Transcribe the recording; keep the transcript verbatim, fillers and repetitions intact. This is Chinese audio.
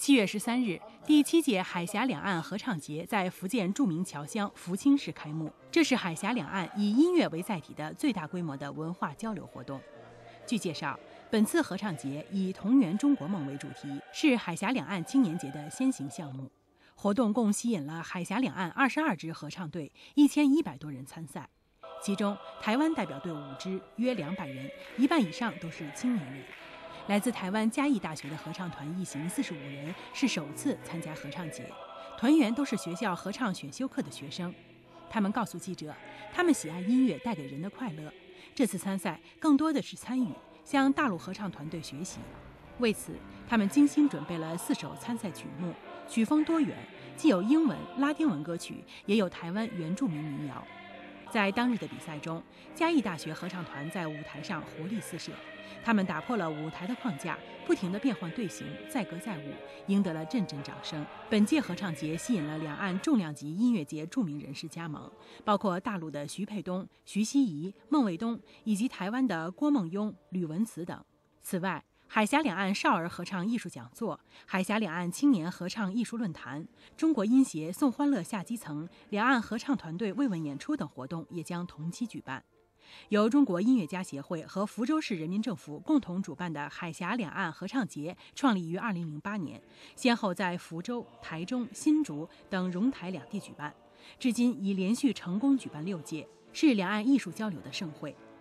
七月十三日，第七届海峡两岸合唱节在福建著名侨乡福清市开幕。这是海峡两岸以音乐为载体的最大规模的文化交流活动。据介绍，本次合唱节以“同圆中国梦”为主题，是海峡两岸青年节的先行项目。活动共吸引了海峡两岸二十二支合唱队，一千一百多人参赛，其中台湾代表队五支，约两百人，一半以上都是青年人。来自台湾嘉义大学的合唱团一行四十五人是首次参加合唱节，团员都是学校合唱选修课的学生。他们告诉记者，他们喜爱音乐带给人的快乐，这次参赛更多的是参与，向大陆合唱团队学习。为此，他们精心准备了四首参赛曲目，曲风多元，既有英文、拉丁文歌曲，也有台湾原住民民谣。在当日的比赛中，嘉义大学合唱团在舞台上活力四射，他们打破了舞台的框架，不停地变换队形，载歌载舞，赢得了阵阵掌声。本届合唱节吸引了两岸重量级音乐节著名人士加盟，包括大陆的徐沛东、徐熙怡、孟卫东，以及台湾的郭梦庸、吕文慈等。此外，海峡两岸少儿合唱艺术讲座、海峡两岸青年合唱艺术论坛、中国音协送欢乐下基层、两岸合唱团队慰问演出等活动也将同期举办。由中国音乐家协会和福州市人民政府共同主办的海峡两岸合唱节创立于二零零八年，先后在福州、台中、新竹等蓉台两地举办，至今已连续成功举办六届，是两岸艺术交流的盛会。